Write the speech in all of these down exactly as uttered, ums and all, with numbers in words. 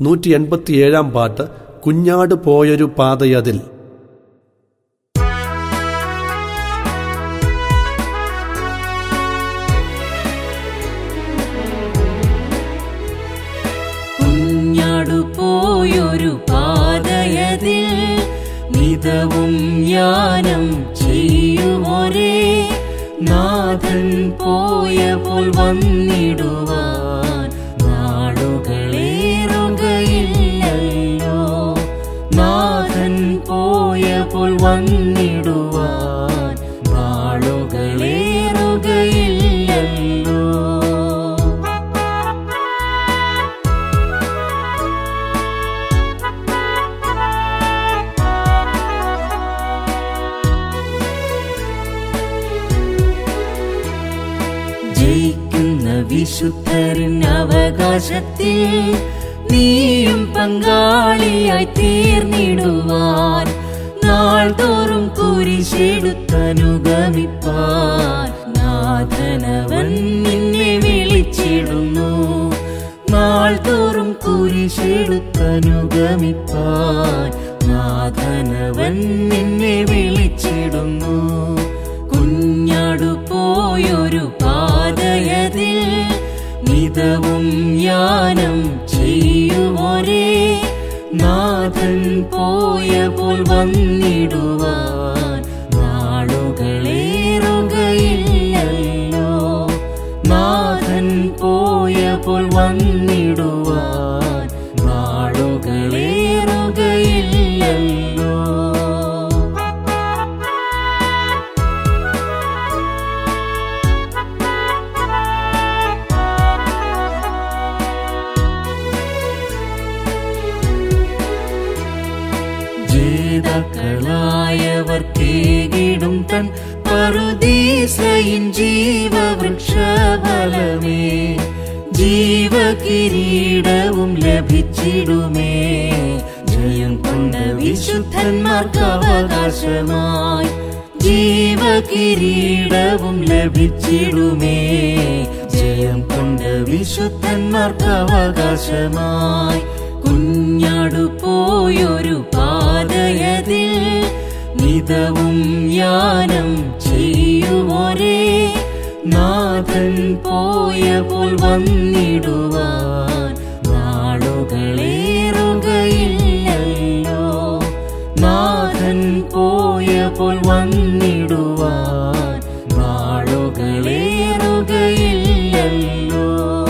നൂറ്റി എൺപത്തിയേഴാം പാട്ട് കുഞ്ഞാട് പോയൊരു പാതയതിൽ. കുഞ്ഞാടു പോയൊരു പാതയതിൽ നിതവും യാനം ചെയ്യുമോരേ, നാഥൻ പോയപ്പോൾ വന്നിടുവാൻ നാടുകളേറുകയില്ലല്ലോ. നാഥൻ പോയപ്പോൾ വന്നിടുവാൻ നാടുകളേറുകയില്ലല്ലോ. ജയിക്കുന്ന വിശുദ്ധരിൻ അവകാശത്തിൽ നീയും പങ്കാളിയായി തീർന്നിടുവാൻ, നാൾതോറും കുരിശെടുത്തനുഗമിപ്പാൻ നാഥനവൻ നിന്നെ വിളിച്ചിടുന്നു. നാൾതോറും കുരിശെടുത്തനുഗമിപ്പാൻ നാഥനവൻ നിന്നെ വിളിച്ചിടുന്നു. കുഞ്ഞാടു പോയൊരു പാതയതിൽ നിതവും യാനം ചെയ്യുമോരേ, നാഥൻ പോയപ്പോൾ വന്നിടുവാൻ നാടുകളേറുകയില്ലല്ലോ. നാഥൻ പോയപ്പോൾ വന്നിടുവാൻ നാടുകളേറുകയില്ലല്ലോ. ജേതാക്കളായവർക്കേകിടും തൻ പറുദീസയിൻ ജീവവൃക്ഷഫലമേ, ജീവകിരീടവും ലഭിച്ചിടുമേ. ജയം കൊണ്ട വിശുദ്ധന്മാർക്ക് അവകാശമായി ജീവകിരീടവും ലഭിച്ചിടുമേ. ജയം കൊണ്ട വിശുദ്ധന്മാർക്ക് അവകാശമായി. കുഞ്ഞാടു പോയൊരു പാതയതിൽ നിതവും യാനം ചെയ്യുമോരേ, നാഥൻ പോയപ്പോൾ വന്നിടുവാൻ നാടുകളേറുകയില്ലല്ലോ. നാഥൻ പോയപ്പോൾ വന്നിടുവാൻ നാടുകളേറുകയില്ലല്ലോ.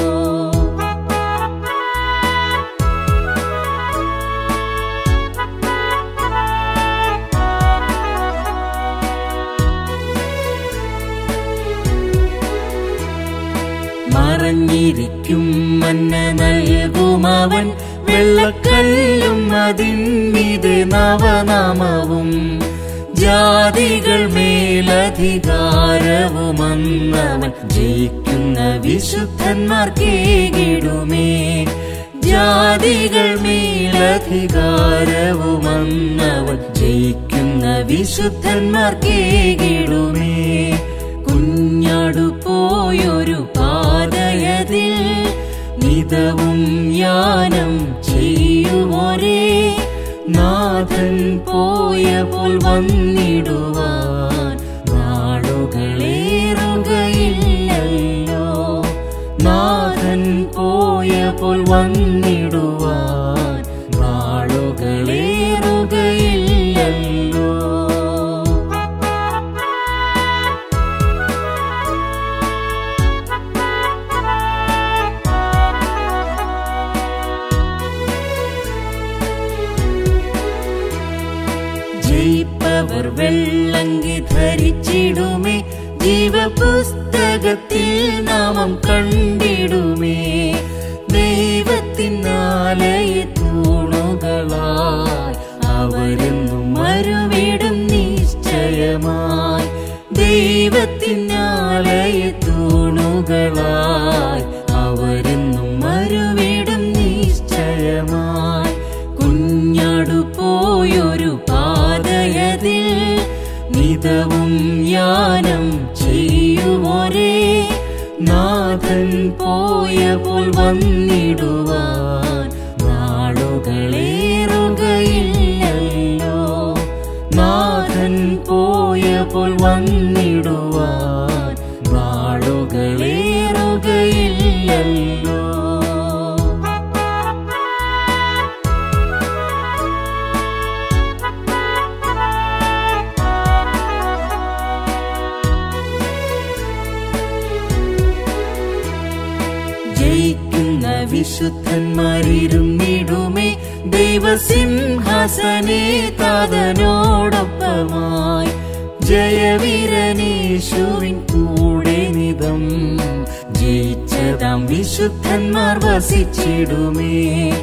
മറഞ്ഞിരിക്കും മന്ന നൽകുമവൻ, വെള്ളക്കല്ലും അതിന്മീതെ നവനാമവും. ജാതികൾ മേലധികാരവുമന്നവൻ ജയിക്കുന്ന വിശുദ്ധന്മാർക്കേകിടുമേ. ജാതികൾ മേലധികാരവുമന്നവൻ ജയിക്കുന്ന വിശുദ്ധന്മാർക്കേകിടുമേ. കുഞ്ഞാടു പോയൊരു പാതയതിൽ നിതവും യാനം ചെയ്യുമോരേ, നാഥൻ പോയപ്പോൾ വന്നിടുവാൻ നാടുകളേറുകയില്ലല്ലോ. നാഥൻ പോയപ്പോൾ വന്നിടുവാൻ നാടുകളേറുകയില്ലല്ലോ. ജയിപ്പവർ വെള്ളങ്കി ധരിച്ചിടുമേ, ജീവപുസ്തകത്തിൽ നാമം കണ്ടിടുമേ. ദൈവത്തിനാലയ തൂണുകളായി അവരെന്നും മരുവിടും നിശ്ചയമായി. ദൈവത്തിനാലയ തൂണുകളായി അവരെന്നും മരുവിടും നിശ്ചയമായി. കുഞ്ഞാടു പോയൊരു പാതയതിൽ നിതവും യാനം ചെയ്യുമോരേ, നാഥൻ പോയപ്പോൾ വന്നിടുവാൻ നാൾ വന്നിടുവാൻ നാളുകളേറുകയില്ലല്ലോ. ജയിക്കുന്ന വിശുദ്ധന്മാരിരുന്നിടുമേ ദൈവസിംഹാസനേ താതനോടൊപ്പമായി. ജയവീരനേശുവിൻ കൂടെ നിതം ജയിച്ചതാം വിശുദ്ധന്മാർ വസിച്ചിടുമേ.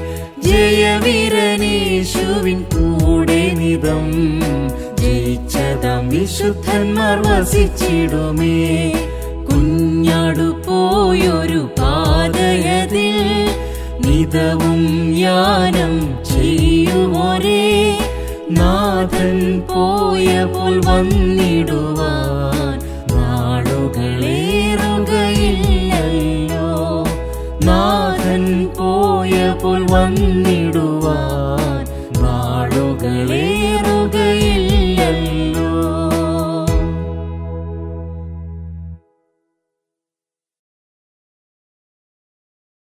ജയവീരനേശുവിൻ കൂടെ നിതം ജയിച്ചതാം വിശുദ്ധന്മാർ വസിച്ചിടുമേ. കുഞ്ഞാടു പോയൊരു പാതയതിൽ നിതവും യാനം ചെയ്യുവോരേ. നാഥൻ പോയപ്പോൾ വന്നിടുവാൻ നാളുകളേറുകയില്ലല്ലോ. നാഥൻ പോയപ്പോൾ വന്നിടുവാൻ